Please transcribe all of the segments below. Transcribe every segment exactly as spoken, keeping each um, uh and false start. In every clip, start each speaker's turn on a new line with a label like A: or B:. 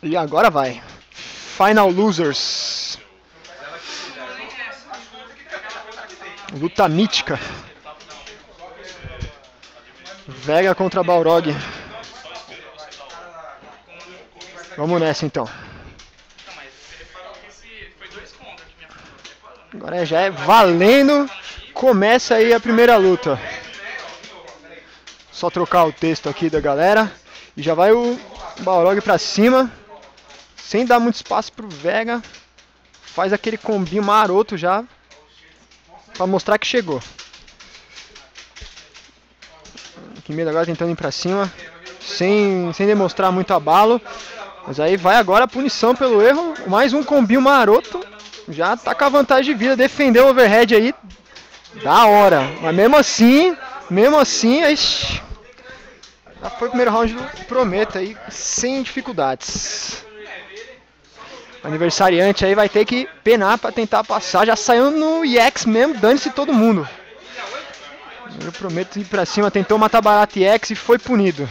A: E agora vai. Final Losers. Luta mítica. Vega contra Balrog. Vamos nessa então. Agora já é valendo. Começa aí a primeira luta. Só trocar o texto aqui da galera. E já vai o Balrog pra cima. Sem dar muito espaço pro Vega. Faz aquele combinho maroto já. Pra mostrar que chegou. Kimedo agora tentando ir pra cima. Sem, sem demonstrar muito abalo. Mas aí vai agora a punição pelo erro. Mais um combinho maroto. Já tá com a vantagem de vida. Defendeu o overhead aí. Da hora. Mas mesmo assim. Mesmo assim. Ixi, já foi o primeiro round do Prometo aí. Sem dificuldades. O aniversariante aí vai ter que penar pra tentar passar. Já saiu no E X mesmo. Dane-se todo mundo. Eu prometo ir pra cima. Tentou matar barato E X e foi punido.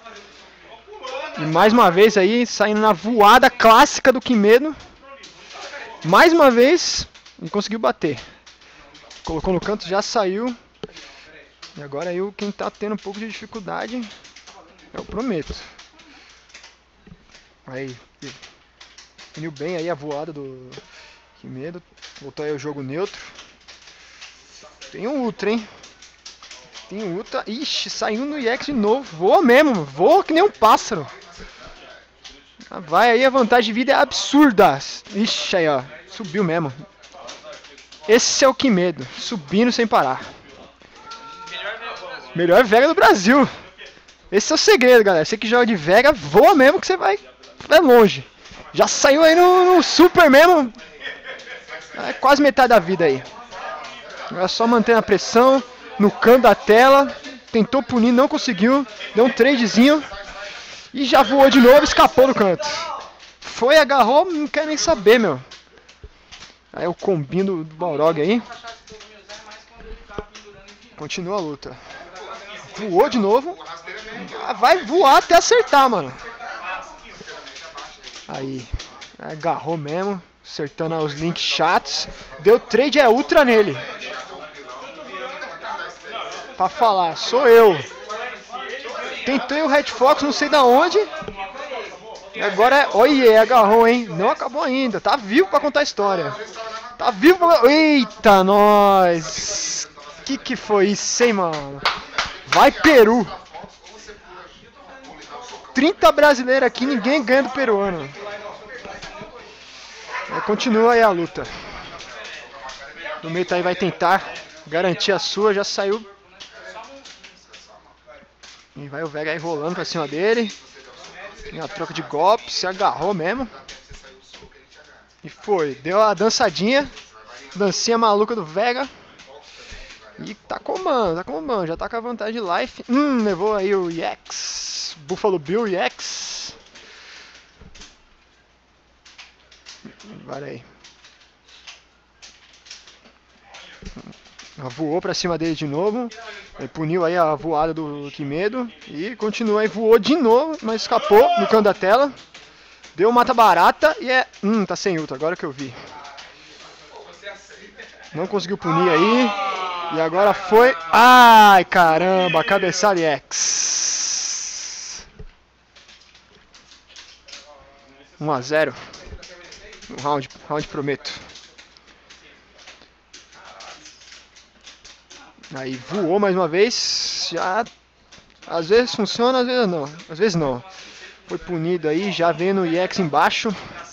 A: E mais uma vez aí, saindo na voada clássica do Kimedo. Mais uma vez, ele conseguiu bater. Colocou no canto, já saiu. E agora aí, quem tá tendo um pouco de dificuldade é o Prometo. Aí, uniu bem aí a voada do Kimedo. Voltou aí o jogo neutro. Tem um Ultra, hein? Tem um Ultra. Ixi, saiu no E X de novo. Voa mesmo, voa que nem um pássaro. Vai aí, a vantagem de vida é absurda. Ixi, aí ó, subiu mesmo. Esse é o Kimedo, subindo sem parar. Melhor Vega do Brasil. Esse é o segredo, galera. Você que joga de Vega, voa mesmo que você vai, vai longe. Já saiu aí no, no super mesmo. É quase metade da vida aí. Agora só mantendo a pressão no canto da tela. Tentou punir, não conseguiu. Deu um tradezinho. E já voou de novo, escapou do canto. Foi, agarrou, não quer nem saber, meu. Aí o combinho do, do Balrog aí. Continua a luta. Voou de novo. Vai voar até acertar, mano. Aí. Agarrou mesmo. Acertando os links chatos. Deu trade, é ultra nele. Pra falar, sou eu. Tentei o Red Fox, não sei da onde. E agora é... Olha, agarrou, hein? Não acabou ainda. Tá vivo pra contar a história. Tá vivo pra... Eita, nós. Que que foi isso, hein, mano? Vai, Peru. trinta brasileiros aqui, ninguém ganha do peruano. Aí continua aí a luta. O Meita aí vai tentar garantir a sua. Já saiu. E vai o Vega aí rolando pra cima dele. Tem a troca de golpes, se agarrou mesmo. E foi, deu a dançadinha. Dancinha maluca do Vega. E tá comando, tá comando, já tá com a vantagem de life. Hum, levou aí o E X. Buffalo Bill E X. Agora aí. Voou pra cima dele de novo. Ele puniu aí a voada do Kimedo. E continua aí, voou de novo, mas escapou no canto da tela. Deu mata barata e é... Hum, tá sem ultra, agora que eu vi. Não conseguiu punir aí. E agora foi... Ai, caramba, cabeçada E X. um a zero. No round, round Prometo. Aí voou mais uma vez, já às vezes funciona, às vezes não, às vezes não. Foi punido aí, já vendo o E X embaixo.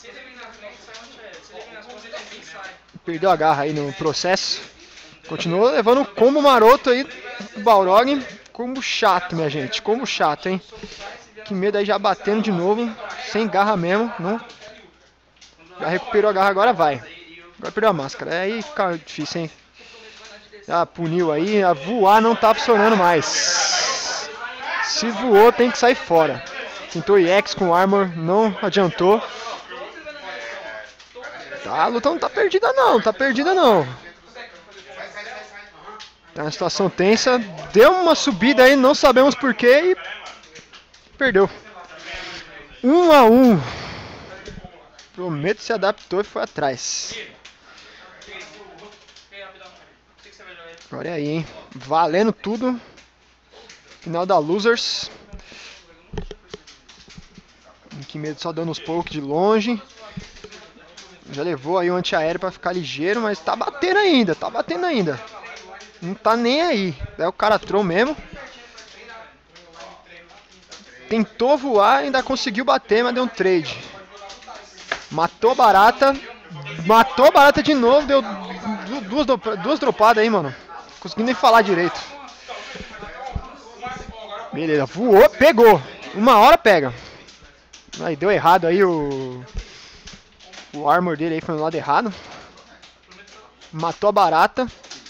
A: Perdeu a garra aí no processo. Continuou levando o combo maroto aí do Balrog. Combo chato, minha gente, combo chato, hein. Kimedo aí já batendo de novo, sem garra mesmo, não. Já recuperou a garra, agora vai. Agora perdeu a máscara, aí fica difícil, hein. Já puniu aí, a voar não tá funcionando mais. Se voou, tem que sair fora. Tentou E X com Armor, não adiantou. Tá, a luta não tá perdida não, tá perdida não. Tá uma situação tensa, deu uma subida aí, não sabemos porquê e perdeu. um a um. Prometo se adaptou e foi atrás. Agora é aí, hein? Valendo tudo. Final da Losers. Que medo só dando uns poucos de longe. Já levou aí o antiaéreo pra ficar ligeiro, mas tá batendo ainda, tá batendo ainda. Não tá nem aí. É o cara troll mesmo. Tentou voar, ainda conseguiu bater, mas deu um trade. Matou a barata. Matou a barata de novo, deu duas, duas dropadas aí, mano. Não consegui nem falar direito. Beleza, voou, pegou. Uma hora pega. Aí deu errado aí o... O armor dele aí foi no lado errado. Matou a barata.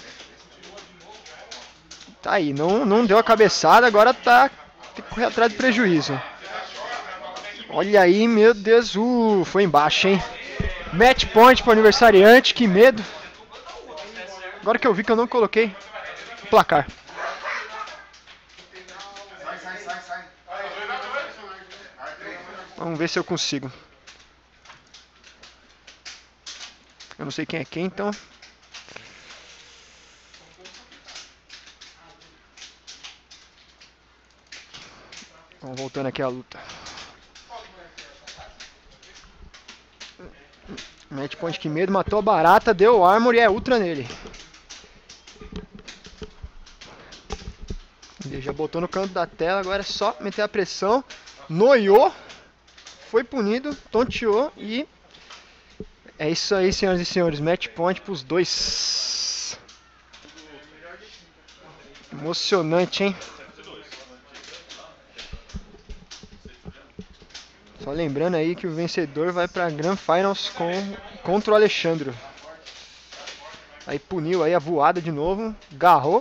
A: Tá aí, não, não deu a cabeçada, agora tá... Tem que correr atrás do prejuízo. Olha aí, meu Deus, uh, foi embaixo, hein. Match point pro aniversariante, que medo. Agora que eu vi que eu não coloquei o placar. Vamos ver se eu consigo. Eu não sei quem é quem, então. Vamos voltando aqui à luta. Match point, que medo, matou a barata, deu armor e é ultra nele. Ele já botou no canto da tela, agora é só meter a pressão. Noiou, foi punido, tonteou e... É isso aí, senhoras e senhores, match point pros dois. Emocionante, hein? Só lembrando aí que o vencedor vai para Grand Finals com, contra o Alexandre. Aí puniu aí a voada de novo, garrou.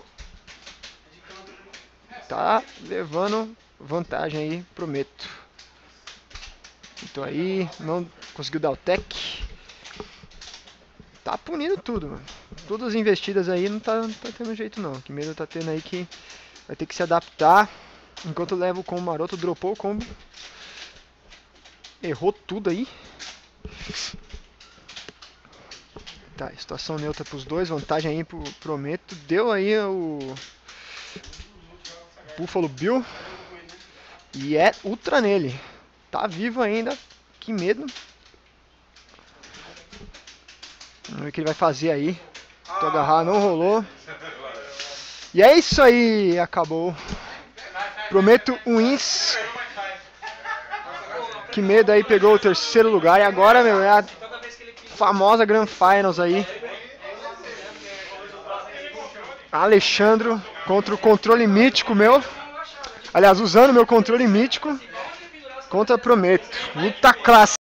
A: Tá levando vantagem aí, prometo. Então aí, não conseguiu dar o tech. Tá punindo tudo, mano. Todas as investidas aí não tá, não tá tendo jeito não. Que medo tá tendo aí que vai ter que se adaptar. Enquanto leva o combo maroto, dropou o combo. Errou tudo aí. Tá, situação neutra pros dois. Vantagem aí pro Prometo. Deu aí o Buffalo Bill. E é ultra nele. Tá vivo ainda. Que medo. Vamos ver o que ele vai fazer aí. Tô agarrar, não rolou. E é isso aí. Acabou. Prometo wins. Que medo aí, pegou o terceiro lugar. E agora, meu, é a famosa Grand Finals aí. Alexandre contra o controle mítico meu. Aliás, usando meu controle mítico contra Prometo. Luta clássica.